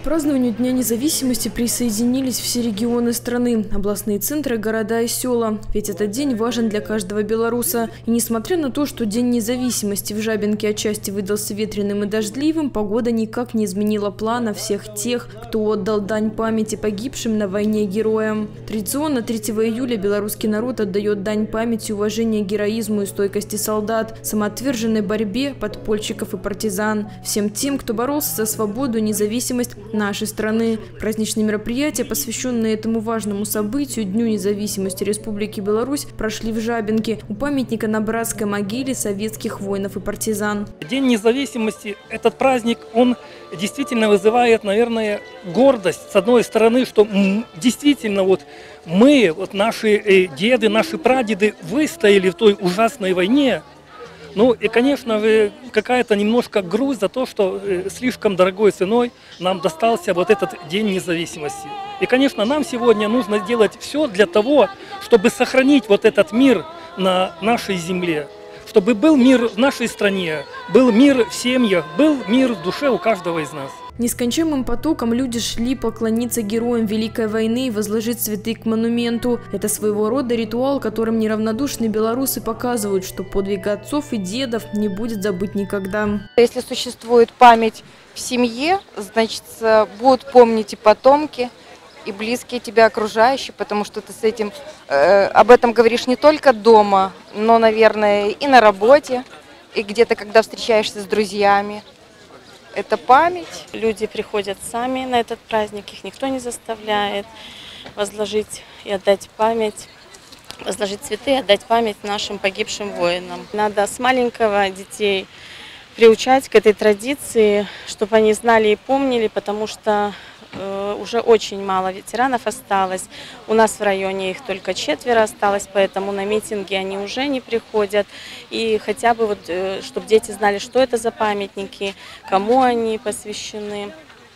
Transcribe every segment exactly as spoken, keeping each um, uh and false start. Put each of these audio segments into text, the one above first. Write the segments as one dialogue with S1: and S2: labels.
S1: празднованию Дня независимости присоединились все регионы страны, областные центры, города и села. Ведь этот день важен для каждого белоруса. И несмотря на то, что День независимости в Жабинке отчасти выдался ветреным и дождливым, погода никак не изменила плана всех тех, кто отдал дань памяти погибшим на войне героям. Традиционно третьего июля белорусский народ отдает дань памяти, уважения, героизму и стойкости солдат, самоотверженной борьбе подпольщиков и партизан, всем тем, кто боролся за свободу и независимость нашей страны. Праздничные мероприятия, посвященные этому важному событию, Дню независимости Республики Беларусь, прошли в Жабинке у памятника на братской могиле советских воинов и партизан.
S2: День независимости, этот праздник, он действительно вызывает, наверное, гордость. С одной стороны, что действительно вот мы, вот наши деды, наши прадеды выстояли в той ужасной войне. Ну и, конечно же, какая-то немножко грусть за то, что слишком дорогой ценой нам достался вот этот День независимости. И, конечно, нам сегодня нужно сделать все для того, чтобы сохранить вот этот мир на нашей земле. Чтобы был мир в нашей стране, был мир в семьях, был мир в душе у каждого из нас.
S1: Нескончаемым потоком люди шли поклониться героям Великой войны и возложить цветы к монументу. Это своего рода ритуал, которым неравнодушные белорусы показывают, что подвиг отцов и дедов не будет забыт никогда.
S3: Если существует память в семье, значит, будут помнить и потомки, и близкие тебя окружающие, потому что ты с этим, э, об этом говоришь не только дома, но, наверное, и на работе, и где-то, когда встречаешься с друзьями. Это память.
S4: Люди приходят сами на этот праздник, их никто не заставляет возложить и отдать память, возложить цветы и отдать память нашим погибшим воинам. Надо с маленького детей приучать к этой традиции, чтобы они знали и помнили, потому что э, уже очень мало ветеранов осталось. У нас в районе их только четверо осталось, поэтому на митинги они уже не приходят. И хотя бы, вот, э, чтобы дети знали, что это за памятники, кому они посвящены,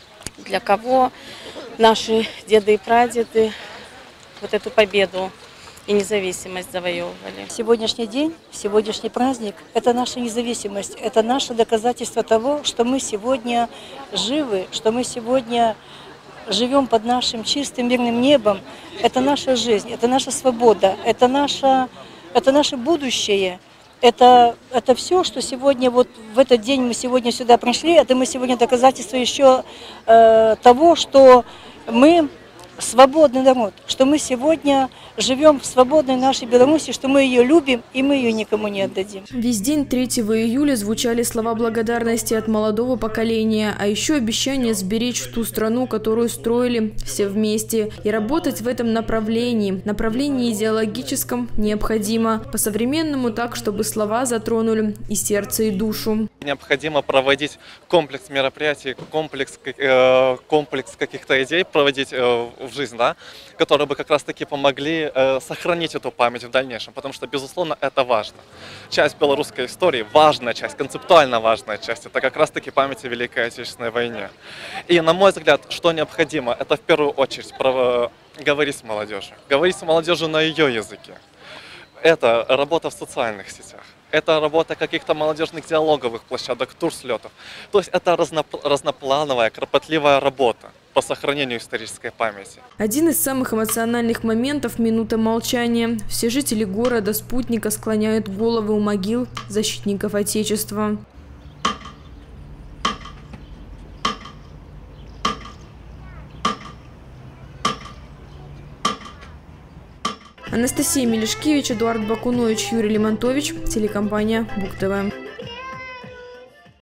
S4: для кого наши деды и прадеды вот эту победу и независимость завоевывали.
S5: Сегодняшний день, сегодняшний праздник – это наша независимость, это наше доказательство того, что мы сегодня живы, что мы сегодня живем под нашим чистым мирным небом. Это наша жизнь, это наша свобода, это наше, это наше будущее. Это, это все, что сегодня, вот в этот день мы сегодня сюда пришли, это мы сегодня доказательство еще э, того, что мы свободный народ, что мы сегодня живем в свободной нашей Беларуси, что мы ее любим и мы ее никому не отдадим.
S1: Весь день третьего июля звучали слова благодарности от молодого поколения, а еще обещание сберечь ту страну, которую строили все вместе. И работать в этом направлении, направлении идеологическом, необходимо. По-современному так, чтобы слова затронули и сердце, и душу.
S6: Необходимо проводить комплекс мероприятий, комплекс, э, комплекс каких-то идей проводить э, в жизнь, да, которые бы как раз-таки помогли э, сохранить эту память в дальнейшем, потому что, безусловно, это важно. Часть белорусской истории, важная часть, концептуально важная часть, это как раз-таки память о Великой Отечественной войне. И, на мой взгляд, что необходимо, это в первую очередь про, говорить с молодежью, говорить с молодежью на ее языке. Это работа в социальных сетях. Это работа каких-то молодежных диалоговых площадок, турслетов. То есть это разноп- разноплановая, кропотливая работа по сохранению исторической памяти.
S1: Один из самых эмоциональных моментов – минута молчания. Все жители города Спутника склоняют головы у могил защитников Отечества. Анастасия Мелешкевич, Эдуард Бакунович, Юрий Лемонтович, телекомпания БугТВ.